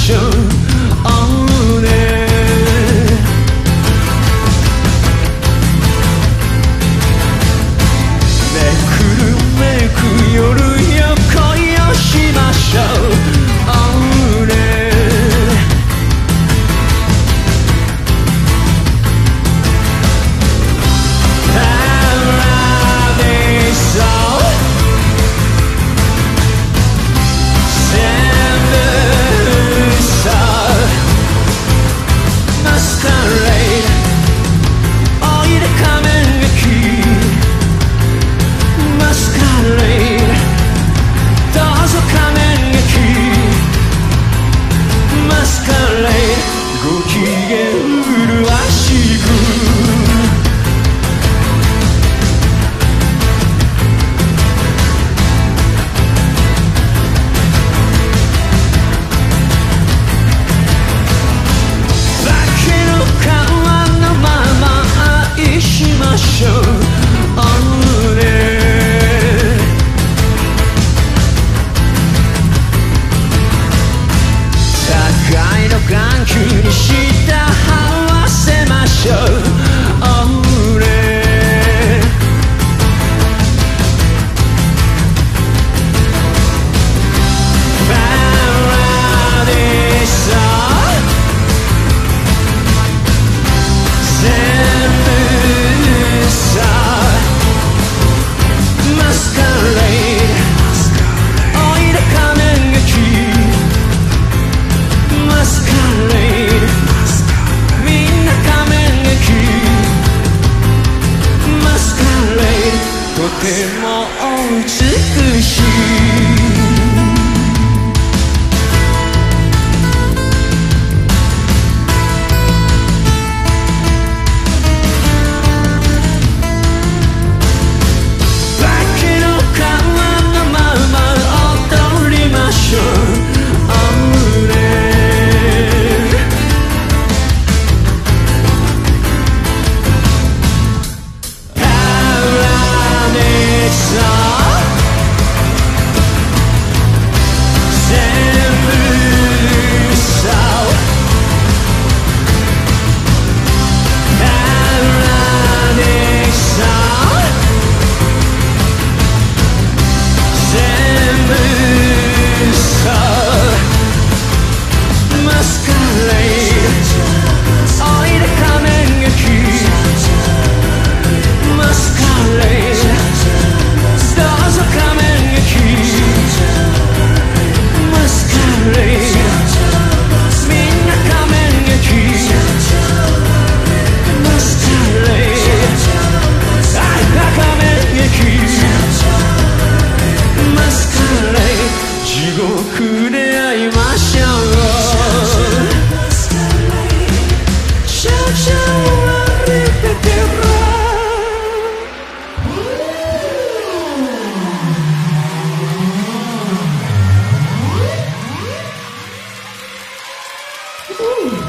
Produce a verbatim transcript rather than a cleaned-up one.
しょう。Ohねめくるめく夜よ恋をしましょう。Ohねご機嫌麗しく化けの皮のまま愛しましょう。Ohね互いの眼球に舌合わせましょう。Ohねパラディーソ全部さマスカレードおいで仮面がきマスカレードみんな仮面がきマスカレードとても美しい。地獄で会いましょう。シャシャワリペテラ